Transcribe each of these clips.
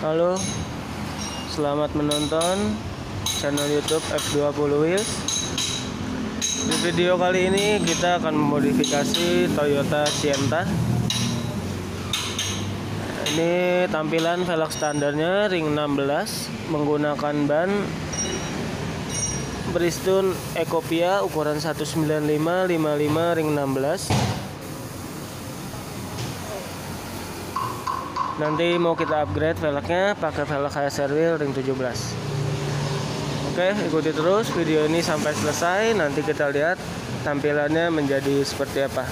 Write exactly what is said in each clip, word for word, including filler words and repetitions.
Halo, selamat menonton channel YouTube F dua puluh Wheels. Di video kali ini kita akan memodifikasi Toyota Sienta. Ini tampilan velg standarnya ring enam belas menggunakan ban Bridgestone Ecopia ukuran seratus sembilan puluh lima lima puluh lima ring enam belas. Nanti mau kita upgrade velgnya pakai velg H S R Wheel ring tujuh belas. Oke, ikuti terus video ini sampai selesai. Nanti kita lihat tampilannya menjadi seperti apa.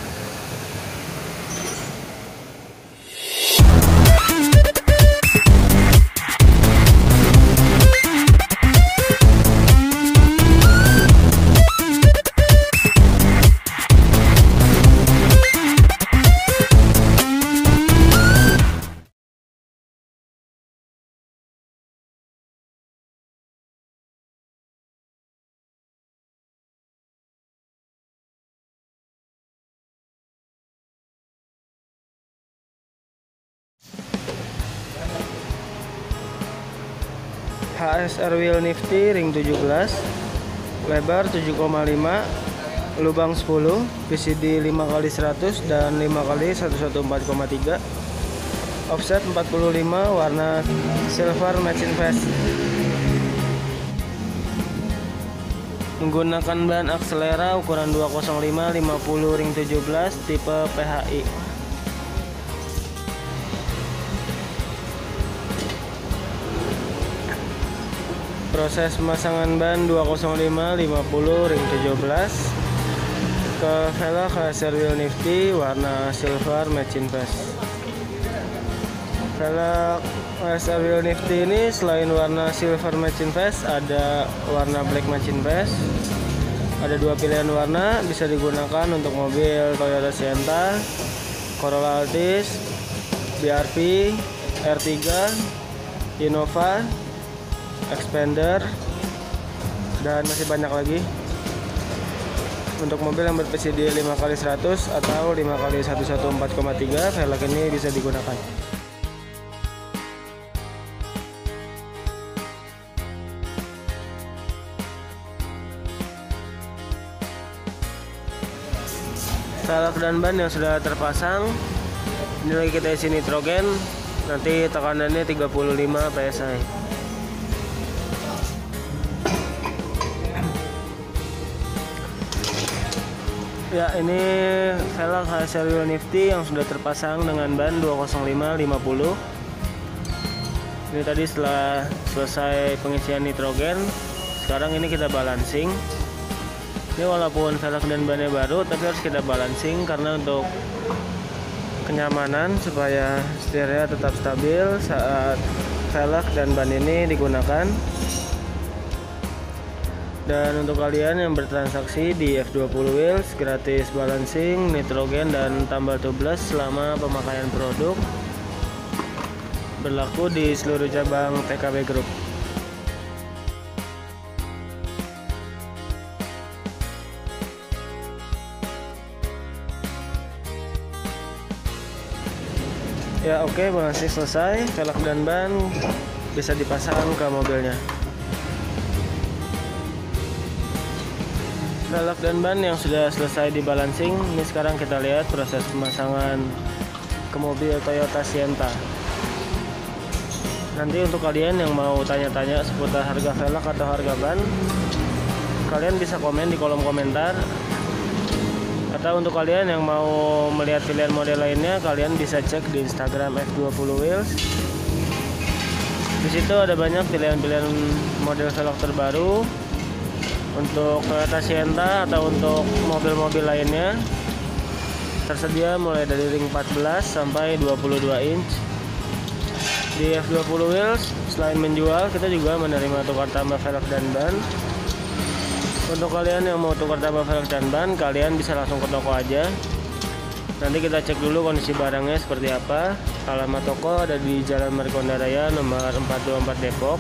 H S R Wheel Nifty ring tujuh belas, lebar tujuh koma lima, lubang sepuluh, P C D lima kali seratus dan lima kali seratus empat belas koma tiga, offset empat puluh lima, warna silver matching face. Menggunakan ban Axelera ukuran dua nol lima lima puluh ring tujuh belas tipe P H I. Proses pemasangan ban dua nol lima lima puluh ring tujuh belas ke velg H S R Wheel Nifty warna silver matching face. Velg H S R Wheel Nifty ini selain warna silver matching face ada warna black matching face. Ada dua pilihan warna bisa digunakan untuk mobil Toyota Sienta, Corolla Altis, B R V, R tiga, Innova, Expander, dan masih banyak lagi. Untuk mobil yang ber P C D lima kali seratus atau lima kali seratus empat belas koma tiga, velg ini bisa digunakan. Velg dan ban yang sudah terpasang, ini lagi kita isi nitrogen. Nanti tekanannya tiga puluh lima P S I. Ya, ini velg H S R Wheel Nifty yang sudah terpasang dengan ban dua nol lima lima puluh. Ini tadi setelah selesai pengisian nitrogen. Sekarang ini kita balancing. Ini walaupun velg dan bannya baru, tapi harus kita balancing karena untuk kenyamanan supaya setirnya tetap stabil saat velg dan ban ini digunakan. Dan untuk kalian yang bertransaksi di F dua puluh Wheels, gratis balancing, nitrogen, dan tambal tubles selama pemakaian produk. Berlaku di seluruh cabang P K B Group. Ya oke, balancing selesai, velg dan ban bisa dipasang ke mobilnya. Velg dan ban yang sudah selesai dibalancing, ini sekarang kita lihat proses pemasangan ke mobil Toyota Sienta. Nanti untuk kalian yang mau tanya-tanya seputar harga velg atau harga ban, kalian bisa komen di kolom komentar. Atau untuk kalian yang mau melihat pilihan model lainnya, kalian bisa cek di Instagram F dua puluh Wheels. Di situ ada banyak pilihan-pilihan model velg terbaru untuk Toyota Sienta atau untuk mobil-mobil lainnya. Tersedia mulai dari ring empat belas sampai dua puluh dua inch. Di F dua puluh Wheels, selain menjual, kita juga menerima tukar tambah velg dan ban. Untuk kalian yang mau tukar tambah velg dan ban, kalian bisa langsung ke toko aja. Nanti kita cek dulu kondisi barangnya seperti apa. Alamat toko ada di Jalan Margonda Raya nomor empat dua empat Depok.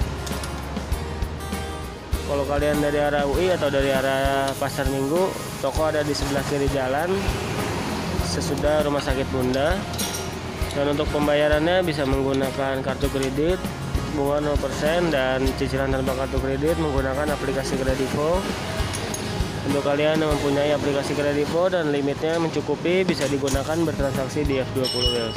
Kalau kalian dari arah U I atau dari arah Pasar Minggu, toko ada di sebelah kiri jalan sesudah Rumah Sakit Bunda. Dan untuk pembayarannya bisa menggunakan kartu kredit bunga nol persen dan cicilan tanpa kartu kredit menggunakan aplikasi Kredivo. Untuk kalian yang mempunyai aplikasi Kredivo dan limitnya mencukupi, bisa digunakan bertransaksi di F dua puluh Wheels.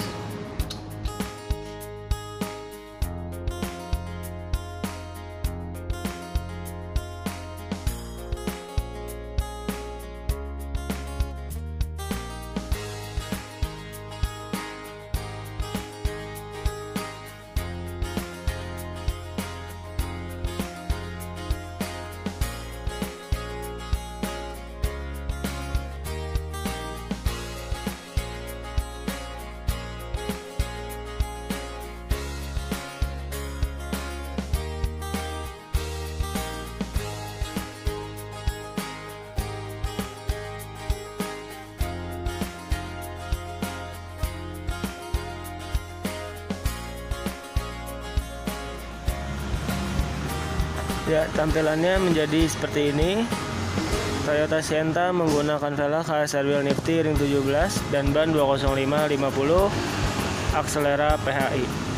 Ya, tampilannya menjadi seperti ini. Toyota Sienta menggunakan velg K S R Wheel Nifty ring tujuh belas dan ban dua nol lima lima puluh Axelera P H I.